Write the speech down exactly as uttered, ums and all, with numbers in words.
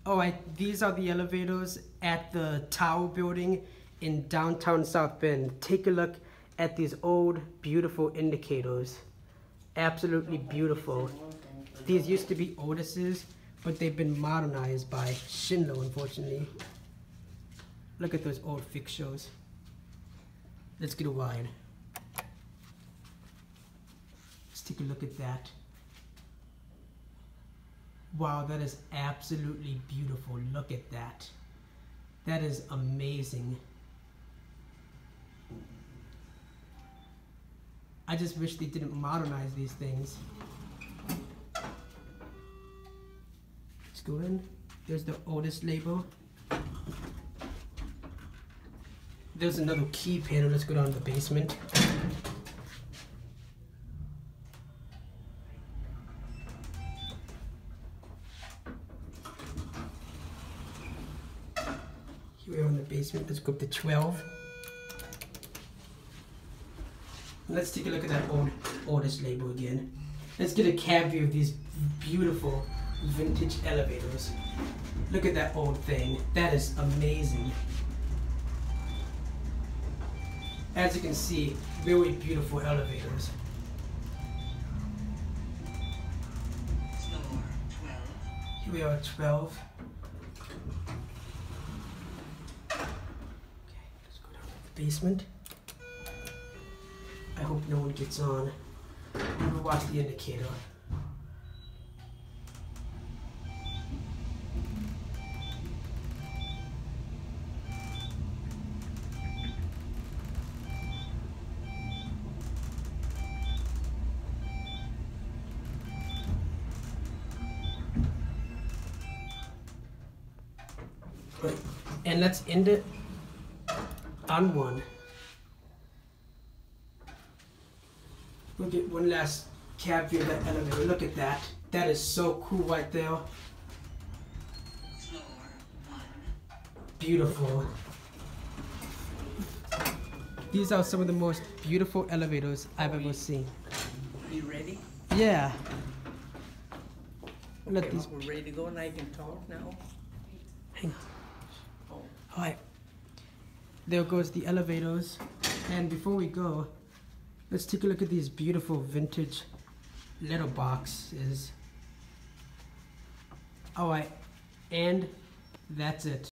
All right, these are the elevators at the Tower Building in downtown South Bend. Take a look at these old, beautiful indicators. Absolutely beautiful. These used to be Otis's, but they've been modernized by Schindler, unfortunately. Look at those old fixtures. Let's get a wide. Let's take a look at that. Wow, that is absolutely beautiful. Look at that. That is amazing. I just wish they didn't modernize these things. Let's go in. There's the Otis label. There's another key panel. Let's go down to the basement. Here we are in the basement. Let's go up to twelve. Let's take a look at that old Otis label again. Let's get a cab view of these beautiful vintage elevators. Look at that old thing. That is amazing. As you can see, really beautiful elevators. Here we are at twelve. Okay, let's go down to the basement. I hope no one gets on. I'm gonna watch the indicator. And let's end it on one. We'll get one last cab view of that elevator. Look at that. That is so cool right there. Beautiful. These are some of the most beautiful elevators I've ever seen. Are you ready? Yeah. Let Okay, these... we're ready to go and I can talk now. Hang on. All right. There goes the elevators. And before we go, let's take a look at these beautiful vintage letter boxes. All right, and that's it.